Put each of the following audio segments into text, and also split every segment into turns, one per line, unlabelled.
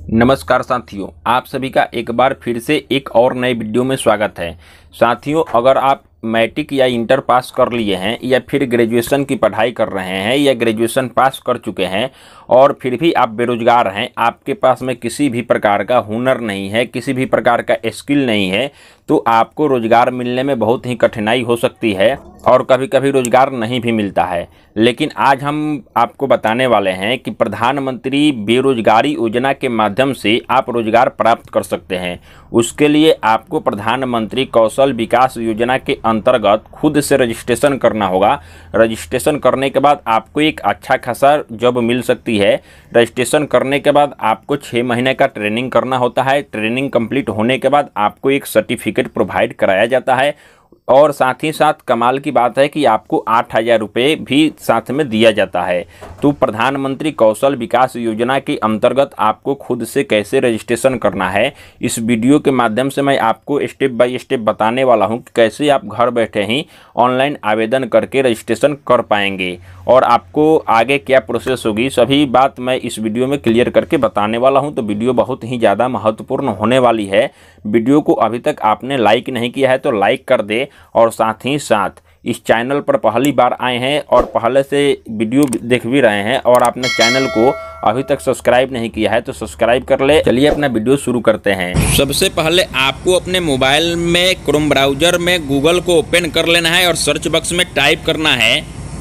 नमस्कार साथियों, आप सभी का एक बार फिर से एक और नए वीडियो में स्वागत है। साथियों, अगर आप मैट्रिक या इंटर पास कर लिए हैं या फिर ग्रेजुएशन की पढ़ाई कर रहे हैं या ग्रेजुएशन पास कर चुके हैं और फिर भी आप बेरोजगार हैं, आपके पास में किसी भी प्रकार का हुनर नहीं है, किसी भी प्रकार का स्किल नहीं है, तो आपको रोजगार मिलने में बहुत ही कठिनाई हो सकती है और कभी कभी रोजगार नहीं भी मिलता है। लेकिन आज हम आपको बताने वाले हैं कि प्रधानमंत्री बेरोजगारी योजना के माध्यम से आप रोजगार प्राप्त कर सकते हैं। उसके लिए आपको प्रधानमंत्री कौशल विकास योजना के अंतर्गत खुद से रजिस्ट्रेशन करना होगा। रजिस्ट्रेशन करने के बाद आपको एक अच्छा खासा जॉब मिल सकती है। रजिस्ट्रेशन करने के बाद आपको 6 महीने का ट्रेनिंग करना होता है। ट्रेनिंग कंप्लीट होने के बाद आपको एक सर्टिफिकेट प्रोवाइड कराया जाता है और साथ ही साथ कमाल की बात है कि आपको 8,000 रुपये भी साथ में दिया जाता है। तो प्रधानमंत्री कौशल विकास योजना के अंतर्गत आपको खुद से कैसे रजिस्ट्रेशन करना है, इस वीडियो के माध्यम से मैं आपको स्टेप बाय स्टेप बताने वाला हूं कि कैसे आप घर बैठे ही ऑनलाइन आवेदन करके रजिस्ट्रेशन कर पाएंगे और आपको आगे क्या प्रोसेस होगी, सभी बात मैं इस वीडियो में क्लियर करके बताने वाला हूं। तो वीडियो बहुत ही ज़्यादा महत्वपूर्ण होने वाली है। वीडियो को अभी तक आपने लाइक नहीं किया है तो लाइक कर दे और साथ ही साथ इस चैनल पर पहली बार आए हैं और पहले से वीडियो देख भी रहे हैं और आपने चैनल को अभी तक सब्सक्राइब नहीं किया है तो सब्सक्राइब कर ले। चलिए अपना वीडियो शुरू करते हैं। सबसे पहले आपको अपने मोबाइल में क्रोम ब्राउजर में गूगल को ओपन कर लेना है और सर्च बॉक्स में टाइप करना है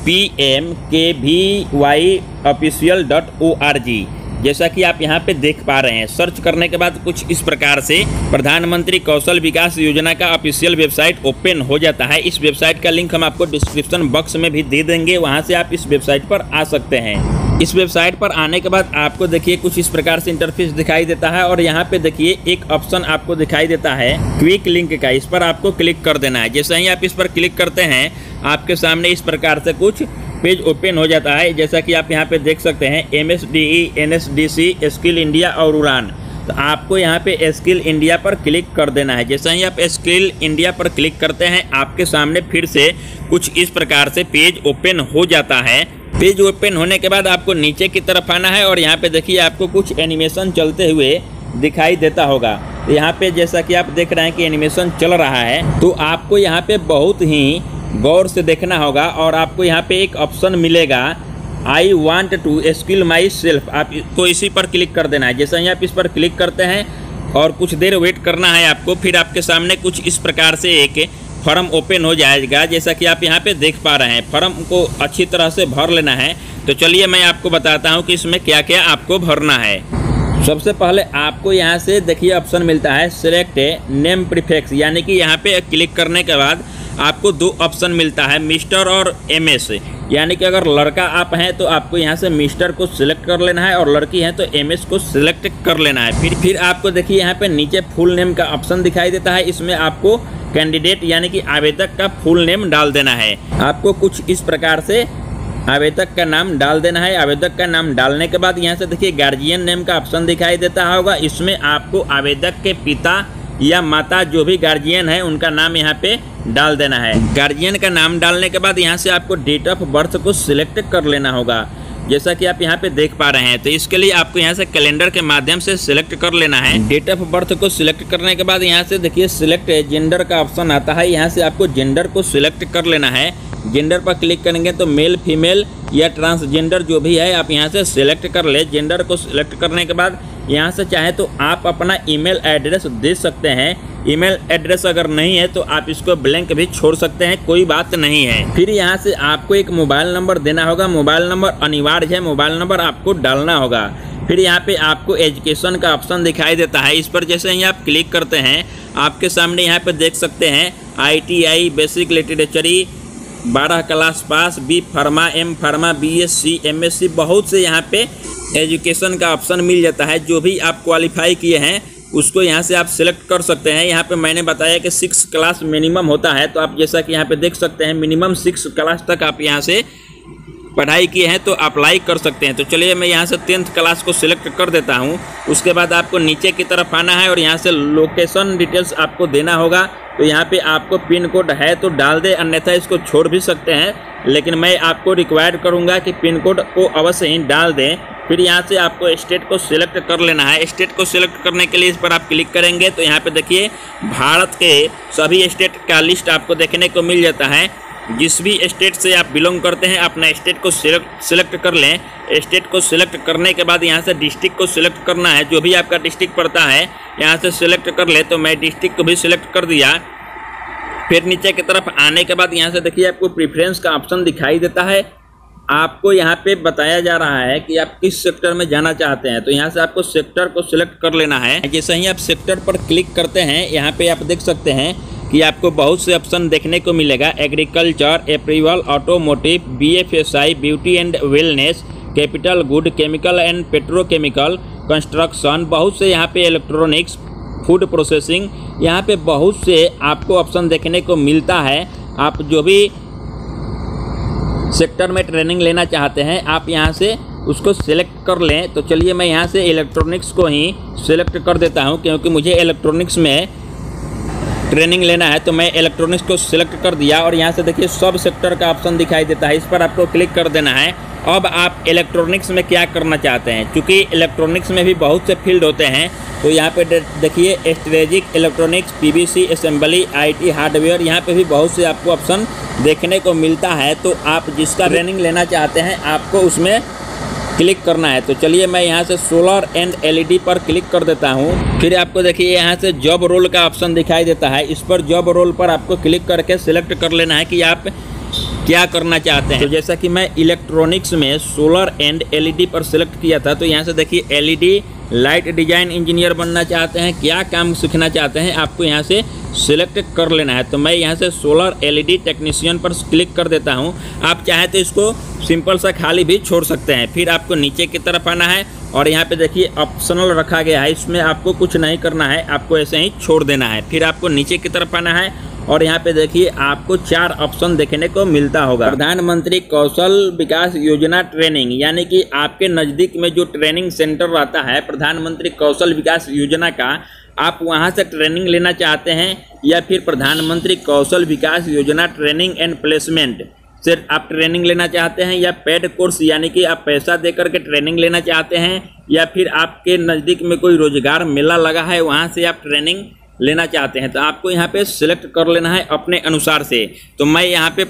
pmkvyofficial.org। जैसा कि आप यहाँ पे देख पा रहे हैं, सर्च करने के बाद कुछ इस प्रकार से प्रधानमंत्री कौशल विकास योजना का ऑफिशियल वेबसाइट ओपन हो जाता है। इस वेबसाइट का लिंक हम आपको डिस्क्रिप्शन बॉक्स में भी दे देंगे, वहाँ से आप इस वेबसाइट पर आ सकते हैं। इस वेबसाइट पर आने के बाद आपको देखिए कुछ इस प्रकार से इंटरफेस दिखाई देता है और यहाँ पे देखिए एक ऑप्शन आपको दिखाई देता है क्विक लिंक का। इस पर आपको क्लिक कर देना है। जैसे ही आप इस पर क्लिक करते हैं, आपके सामने इस प्रकार से कुछ पेज ओपन हो जाता है। जैसा कि आप यहाँ पे देख सकते हैं MSDE, NSDC, स्किल इंडिया और उड़ान। तो आपको यहाँ पे स्किल इंडिया पर क्लिक कर देना है। जैसे ही आप स्किल इंडिया पर क्लिक करते हैं, आपके सामने फिर से कुछ इस प्रकार से पेज ओपन हो जाता है। पेज ओपन होने के बाद आपको नीचे की तरफ आना है और यहाँ पे देखिए आपको कुछ एनिमेशन चलते हुए दिखाई देता होगा। तो यहाँ पे जैसा कि आप देख रहे हैं कि एनिमेशन चल रहा है, तो आपको यहाँ पे बहुत ही गौर से देखना होगा और आपको यहाँ पे एक ऑप्शन मिलेगा I want to skill myself. आपको इसी पर क्लिक कर देना है। जैसे ही आप इस पर क्लिक करते हैं और कुछ देर वेट करना है आपको, फिर आपके सामने कुछ इस प्रकार से एक फॉर्म ओपन हो जाएगा। जैसा कि आप यहाँ पे देख पा रहे हैं, फॉर्म को अच्छी तरह से भर लेना है। तो चलिए मैं आपको बताता हूँ कि इसमें क्या क्या आपको भरना है। सबसे पहले आपको यहाँ से देखिए ऑप्शन मिलता है सिलेक्ट नेम प्रीफिक्स, यानी कि यहाँ पे क्लिक करने के बाद आपको 2 ऑप्शन मिलता है, मिस्टर और MS। यानी कि अगर लड़का आप हैं तो आपको यहाँ से मिस्टर को सिलेक्ट कर लेना है और लड़की हैं तो MS को सिलेक्ट कर लेना है। फिर आपको देखिए यहाँ पे नीचे फुल नेम का ऑप्शन दिखाई देता है। इसमें आपको कैंडिडेट यानी कि आवेदक का फुल नेम डाल देना है। आपको कुछ इस प्रकार से आवेदक का नाम डाल देना है। आवेदक का नाम डालने के बाद यहाँ से देखिए गार्जियन नेम का ऑप्शन दिखाई देता होगा। इसमें आपको आवेदक के पिता या माता जो भी गार्जियन है उनका नाम यहाँ पे डाल देना है। गार्जियन का नाम डालने के बाद यहाँ से आपको डेट ऑफ बर्थ को सिलेक्ट कर लेना होगा, जैसा कि आप यहाँ पे देख पा रहे हैं। तो इसके लिए आपको यहाँ से कैलेंडर के माध्यम से सिलेक्ट कर लेना है। डेट ऑफ बर्थ को सिलेक्ट करने के बाद यहाँ से देखिए सिलेक्ट जेंडर का ऑप्शन आता है। यहाँ से आपको जेंडर को सिलेक्ट कर लेना है। जेंडर पर क्लिक करेंगे तो मेल, फीमेल या ट्रांसजेंडर जो भी है आप यहाँ से सिलेक्ट कर ले। जेंडर को सिलेक्ट करने के बाद यहाँ से चाहे तो आप अपना ईमेल एड्रेस दे सकते हैं। ईमेल एड्रेस अगर नहीं है तो आप इसको ब्लैंक भी छोड़ सकते हैं, कोई बात नहीं है। फिर यहाँ से आपको एक मोबाइल नंबर देना होगा। मोबाइल नंबर अनिवार्य है, मोबाइल नंबर आपको डालना होगा। फिर यहाँ पे आपको एजुकेशन का ऑप्शन दिखाई देता है। इस पर जैसे ही आप क्लिक करते हैं, आपके सामने यहाँ पे देख सकते हैं ITI basic literacy 12 class pass, B pharma, M pharma, BSc, MSc, बहुत से यहाँ पे एजुकेशन का ऑप्शन मिल जाता है। जो भी आप क्वालिफाई किए हैं उसको यहाँ से आप सिलेक्ट कर सकते हैं। यहाँ पे मैंने बताया कि 6 क्लास मिनिमम होता है, तो आप जैसा कि यहाँ पे देख सकते हैं मिनिमम 6 क्लास तक आप यहाँ से पढ़ाई किए हैं तो अप्लाई कर सकते हैं। तो चलिए मैं यहाँ से 10th क्लास को सिलेक्ट कर देता हूँ। उसके बाद आपको नीचे की तरफ आना है और यहाँ से लोकेशन डिटेल्स आपको देना होगा। तो यहाँ पे आपको पिन कोड है तो डाल दे, अन्यथा इसको छोड़ भी सकते हैं, लेकिन मैं आपको रिक्वायर करूँगा कि पिन कोड को अवश्य ही डाल दें। फिर यहाँ से आपको स्टेट को सिलेक्ट कर लेना है। स्टेट को सिलेक्ट करने के लिए इस पर आप क्लिक करेंगे तो यहाँ पे देखिए भारत के सभी स्टेट का लिस्ट आपको देखने को मिल जाता है। जिस भी स्टेट से आप बिलोंग करते हैं अपना स्टेट को सिलेक्ट कर लें। स्टेट को सिलेक्ट करने के बाद यहाँ से डिस्ट्रिक्ट को सिलेक्ट करना है। जो भी आपका डिस्ट्रिक्ट पड़ता है यहाँ से सिलेक्ट कर ले, तो मैं डिस्ट्रिक्ट को भी सिलेक्ट कर दिया। फिर नीचे की तरफ आने के बाद यहाँ से देखिए आपको प्रेफरेंस का ऑप्शन दिखाई देता है। आपको यहाँ पे बताया जा रहा है कि आप किस सेक्टर में जाना चाहते हैं, तो यहाँ से आपको सेक्टर को सिलेक्ट कर लेना है। जैसे ही आप सेक्टर पर क्लिक करते हैं यहाँ पे आप देख सकते हैं कि आपको बहुत से ऑप्शन देखने को मिलेगा। Agriculture, apparel, automotive, BFSI, beauty and wellness, capital good, chemical and petrochemical, construction, बहुत से यहाँ पे इलेक्ट्रॉनिक्स, फूड प्रोसेसिंग, यहाँ पे बहुत से आपको ऑप्शन देखने को मिलता है। आप जो भी सेक्टर में ट्रेनिंग लेना चाहते हैं आप यहाँ से उसको सिलेक्ट कर लें। तो चलिए मैं यहाँ से इलेक्ट्रॉनिक्स को ही सिलेक्ट कर देता हूँ, क्योंकि मुझे इलेक्ट्रॉनिक्स में ट्रेनिंग लेना है। तो मैं इलेक्ट्रॉनिक्स को सिलेक्ट कर दिया और यहाँ से देखिए सब सेक्टर का ऑप्शन दिखाई देता है, इस पर आपको क्लिक कर देना है। अब आप इलेक्ट्रॉनिक्स में क्या करना चाहते हैं, क्योंकि इलेक्ट्रॉनिक्स में भी बहुत से फील्ड होते हैं। तो यहाँ पे देखिए strategic electronics, PVC assembly, IT hardware, यहाँ पे भी बहुत से आपको ऑप्शन देखने को मिलता है। तो आप जिसका ट्रेनिंग लेना चाहते हैं आपको उसमें क्लिक करना है। तो चलिए मैं यहाँ से सोलर एंड LED पर क्लिक कर देता हूँ। फिर आपको देखिए यहाँ से जॉब रोल का ऑप्शन दिखाई देता है। इस पर जॉब रोल पर आपको क्लिक करके सिलेक्ट कर लेना है कि आप क्या करना चाहते हैं। तो जैसा कि मैं इलेक्ट्रॉनिक्स में सोलर एंड LED पर सिलेक्ट किया था, तो यहाँ से देखिए LED लाइट डिजाइन इंजीनियर बनना चाहते हैं, क्या काम सीखना चाहते हैं, आपको यहाँ से सिलेक्ट कर लेना है। तो मैं यहाँ से सोलर LED टेक्नीशियन पर क्लिक कर देता हूँ। आप चाहे तो इसको सिंपल सा खाली भी छोड़ सकते हैं। फिर आपको नीचे की तरफ आना है और यहाँ पे देखिए ऑप्शनल रखा गया है, इसमें आपको कुछ नहीं करना है, आपको ऐसे ही छोड़ देना है। फिर आपको नीचे की तरफ आना है और यहाँ पे देखिए आपको 4 ऑप्शन देखने को मिलता होगा। प्रधानमंत्री कौशल विकास योजना ट्रेनिंग, यानी कि आपके नज़दीक में जो ट्रेनिंग सेंटर रहता है प्रधानमंत्री कौशल विकास योजना का, आप वहां से ट्रेनिंग लेना चाहते हैं, या फिर प्रधानमंत्री कौशल विकास योजना ट्रेनिंग एंड प्लेसमेंट से आप ट्रेनिंग लेना चाहते हैं, या पेड कोर्स यानी कि आप पैसा दे करके ट्रेनिंग लेना चाहते हैं, या फिर आपके नज़दीक में कोई रोजगार मेला लगा है वहां से आप ट्रेनिंग लेना चाहते हैं। तो आपको यहाँ पे सिलेक्ट कर लेना है अपने अनुसार से। तो मैं यहाँ पे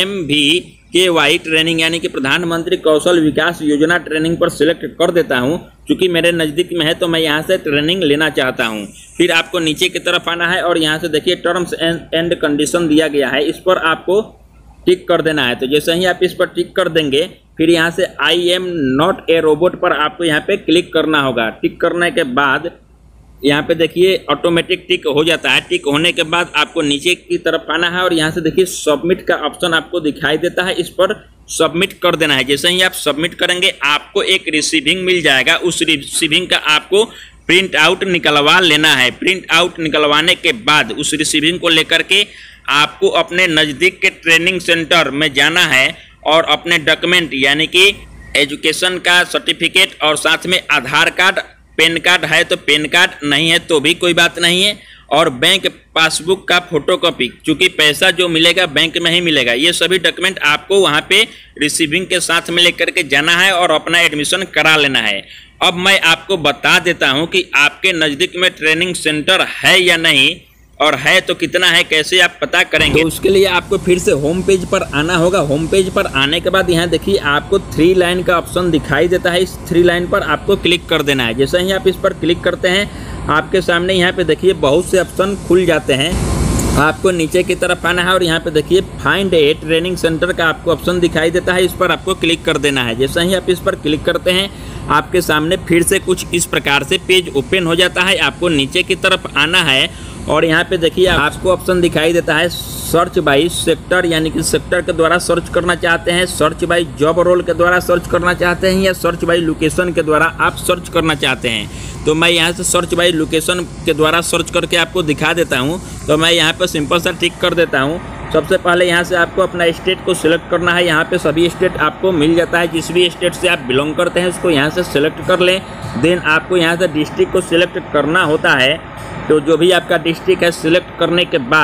PMVKY ट्रेनिंग यानी कि प्रधानमंत्री कौशल विकास योजना ट्रेनिंग पर सिलेक्ट कर देता हूँ, क्योंकि मेरे नज़दीक में है तो मैं यहाँ से ट्रेनिंग लेना चाहता हूँ। फिर आपको नीचे की तरफ आना है और यहाँ से देखिए टर्म्स एंड कंडीशन दिया गया है, इस पर आपको टिक कर देना है। तो जैसे ही आप इस पर टिक कर देंगे फिर यहाँ से I am not a robot पर आपको यहाँ पे क्लिक करना होगा। टिक करने के बाद यहाँ पे देखिए ऑटोमेटिक टिक हो जाता है। टिक होने के बाद आपको नीचे की तरफ आना है और यहाँ से देखिए सबमिट का ऑप्शन आपको दिखाई देता है, इस पर सबमिट कर देना है। जैसे ही आप सबमिट करेंगे आपको एक रिसीविंग मिल जाएगा, उस रिसीविंग का आपको प्रिंट आउट निकलवा लेना है। प्रिंट आउट निकलवाने के बाद उस रिसीविंग को लेकर के आपको अपने नज़दीक के ट्रेनिंग सेंटर में जाना है और अपने डॉक्यूमेंट यानी कि एजुकेशन का सर्टिफिकेट और साथ में आधार कार्ड, पैन कार्ड है तो पैन कार्ड, नहीं है तो भी कोई बात नहीं है, और बैंक पासबुक का फोटोकॉपी, क्योंकि पैसा जो मिलेगा बैंक में ही मिलेगा। ये सभी डॉक्यूमेंट आपको वहाँ पे रिसीविंग के साथ में लेकर के जाना है और अपना एडमिशन करा लेना है। अब मैं आपको बता देता हूँ कि आपके नज़दीक में ट्रेनिंग सेंटर है या नहीं, और है तो कितना है, कैसे आप पता करेंगे। तो उसके लिए आपको फिर से होम पेज पर आना होगा। होम पेज पर आने के बाद यहाँ देखिए आपको 3 लाइन का ऑप्शन दिखाई देता है, इस 3 लाइन पर आपको क्लिक कर देना है। जैसे ही आप इस पर क्लिक करते हैं आपके सामने यहाँ पे देखिए बहुत से ऑप्शन खुल जाते हैं। आपको नीचे की तरफ आना है और यहाँ पे देखिए फाइंड ए ट्रेनिंग सेंटर का आपको ऑप्शन दिखाई देता है, इस पर आपको क्लिक कर देना है। जैसे ही आप इस पर क्लिक करते हैं आपके सामने फिर से कुछ इस प्रकार से पेज ओपन हो जाता है। आपको नीचे की तरफ आना है और यहाँ पे देखिए आपको ऑप्शन दिखाई देता है सर्च बाई सेक्टर, यानी कि सेक्टर के द्वारा सर्च करना चाहते हैं, सर्च बाई जॉब रोल के द्वारा सर्च करना चाहते हैं, या सर्च बाई लोकेशन के द्वारा आप सर्च करना चाहते हैं। तो मैं यहाँ से सर्च बाई लोकेशन के द्वारा सर्च करके आपको दिखा देता हूँ। तो मैं यहाँ पर सिंपल सा टिक कर देता हूँ। सबसे पहले यहाँ से आपको अपना स्टेट को सिलेक्ट करना है। यहाँ पे सभी स्टेट आपको मिल जाता है, जिस भी स्टेट से आप बिलोंग करते हैं उसको यहाँ से सिलेक्ट कर लें। देन आपको यहाँ से डिस्ट्रिक्ट को सिलेक्ट करना होता है। तो जो भी आपका डिस्ट्रिक्ट है सिलेक्ट करने के बाद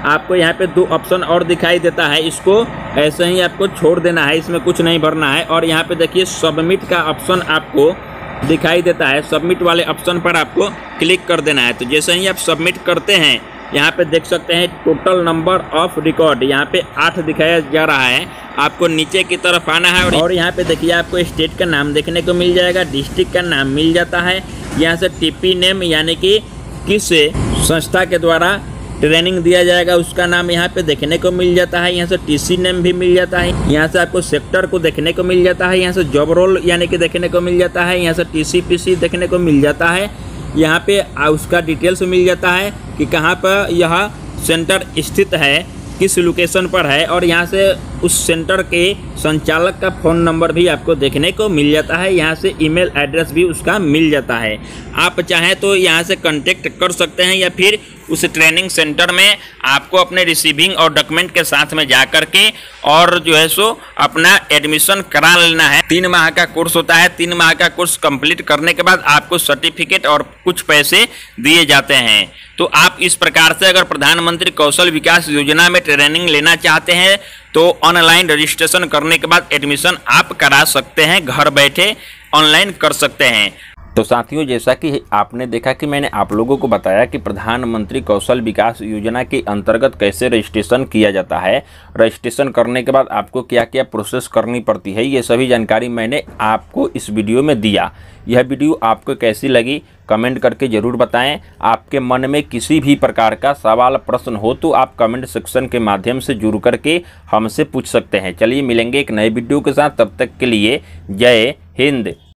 आपको यहाँ पे 2 ऑप्शन और दिखाई देता है, इसको ऐसे ही आपको छोड़ देना है, इसमें कुछ नहीं भरना है। और यहाँ पे देखिए सबमिट का ऑप्शन आपको दिखाई देता है, सबमिट वाले ऑप्शन पर आपको क्लिक कर देना है। तो जैसे ही आप सबमिट करते हैं यहाँ पे देख सकते हैं टोटल नंबर ऑफ रिकॉर्ड यहाँ पे 8 दिखाया जा रहा है। आपको नीचे की तरफ आना है और यहाँ पे देखिए आपको स्टेट का नाम देखने को मिल जाएगा, डिस्ट्रिक्ट का नाम मिल जाता है। यहाँ से टीपी नेम यानी कि किस संस्था के द्वारा ट्रेनिंग दिया जाएगा उसका नाम यहाँ पे देखने को मिल जाता है। यहाँ से टीसी नेम भी मिल जाता है, यहाँ से आपको सेक्टर को देखने को मिल जाता है, यहाँ से जॉब रोल यानी कि देखने को मिल जाता है, यहाँ से टीसीपीसी देखने को मिल जाता है। यहाँ पे उसका डिटेल्स मिल जाता है कि कहाँ पर यह सेंटर स्थित है, किस लोकेशन पर है, और यहाँ से उस सेंटर के संचालक का फ़ोन नंबर भी आपको देखने को मिल जाता है। यहाँ से ईमेल एड्रेस भी उसका मिल जाता है। आप चाहें तो यहाँ से कांटेक्ट कर सकते हैं या फिर उस ट्रेनिंग सेंटर में आपको अपने रिसीविंग और डॉक्यूमेंट के साथ में जा कर के और जो है सो अपना एडमिशन करा लेना है। 3 माह का कोर्स होता है। 3 माह का कोर्स कंप्लीट करने के बाद आपको सर्टिफिकेट और कुछ पैसे दिए जाते हैं। तो आप इस प्रकार से अगर प्रधानमंत्री कौशल विकास योजना में ट्रेनिंग लेना चाहते हैं तो ऑनलाइन रजिस्ट्रेशन करने के बाद एडमिशन आप करा सकते हैं, घर बैठे ऑनलाइन कर सकते हैं। तो साथियों, जैसा कि आपने देखा कि मैंने आप लोगों को बताया कि प्रधानमंत्री कौशल विकास योजना के अंतर्गत कैसे रजिस्ट्रेशन किया जाता है, रजिस्ट्रेशन करने के बाद आपको क्या क्या प्रोसेस करनी पड़ती है, ये सभी जानकारी मैंने आपको इस वीडियो में दिया। यह वीडियो आपको कैसी लगी कमेंट करके ज़रूर बताएं। आपके मन में किसी भी प्रकार का सवाल प्रश्न हो तो आप कमेंट सेक्शन के माध्यम से जुड़ करके हमसे पूछ सकते हैं। चलिए मिलेंगे एक नए वीडियो के साथ, तब तक के लिए जय हिंद।